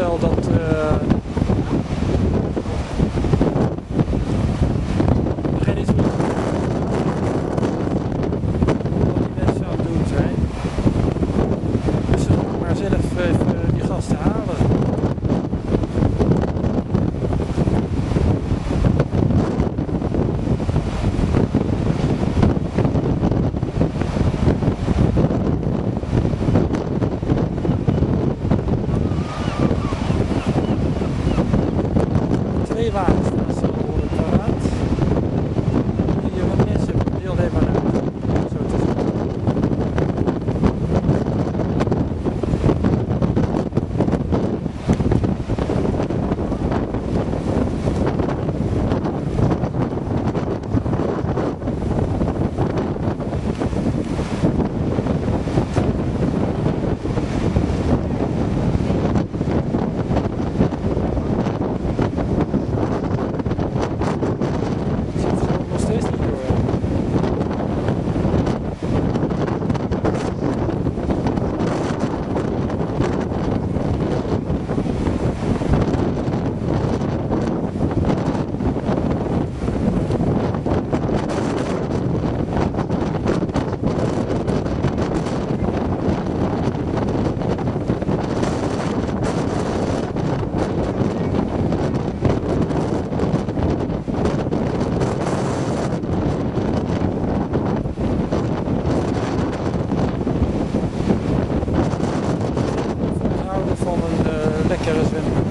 wel dat geen iets meer wat die mensen aan het doen zijn. Dus ze moeten maar zelf even die gasten halen. Twee wagens staan zo voor het paraat. Die jonge mensen die alleen maar naar zo te zien. Nog steeds niet door. Houden van een lekkere zwembad.